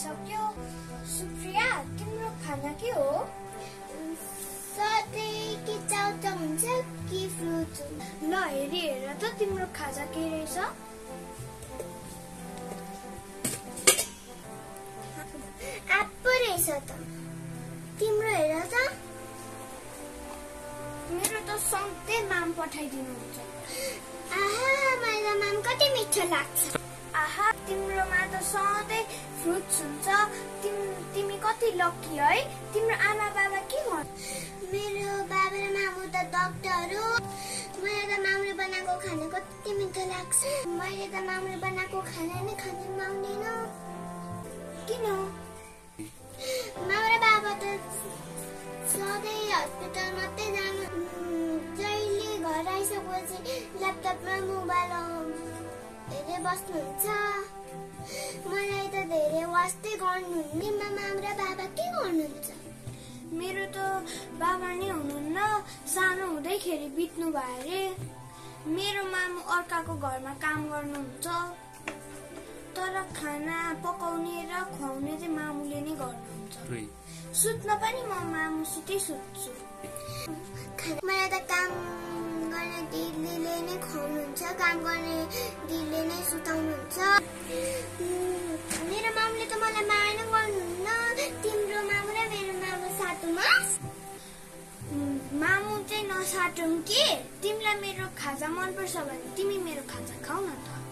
खाइसक्यो। सुप्रिया, तिम्रो खाना के हो? सधैँ कि चाउचाउ हुन्छ कि फ्रुट हुन्छ? ल हेर त तिम्रो खाजा के रहेछ? एप्पल रहेछ त। तिम्रो हेर त। मेरो त सधैँ माम पठाइदिनुहुन्छ। आहा, मलाई माम कति मिठो लाग्छ। आहा, तिम्रोमा त सधैँ फ्रुट्स हुन्छ। तिमी कति लकी है। तिम्रो आमा बाबा के भन्छ? मेरो बाबा र मामु त डक्टर हो। मलाई त मामुले बनाएको खाना कति मिठो लाग्छ। मैले त मामुले बनाएको खाना नै खान पाउँदैन। किन? मामु र बाबा त सधैँ हस्पिटल मात्रै जानु, जहिले घर आइसकेपछि ल्यापटपमा मोबाइल हेरेर बस्नुहुन्छ। मलाई त धेरै वास्तै गर्नुहुन्न। मामु र बाबा के गर्नुहुन्छ? मेरो त बाबा नै हुनुहुन्न, सानो हुँदैखेरि बित्नु भयो अरे। मेरो मामु अर्काको घरमा काम गर्नुहुन्छ, तर खाना पकाउने र खुवाउने चाहिँ मामुले नै गर्नुहुन्छ। सुत्न पनि म मामुसितै सुत्छु। मलाई त काम गर्ने दिदीले नै खुवाउनुहुन्छ, काम गर्ने दिदीले नै सुताउनुहुन्छ। मेरो मामुले त मलाई माया नै गर्नुहुन्न। तिम्रो मामु र मेरो मामु साटुमा? मामु चाहिँ नसाटौँ कि। तिमीलाई मेरो खाजा मनपर्छ भने तिमी मेरो खाजा खाऊ न त।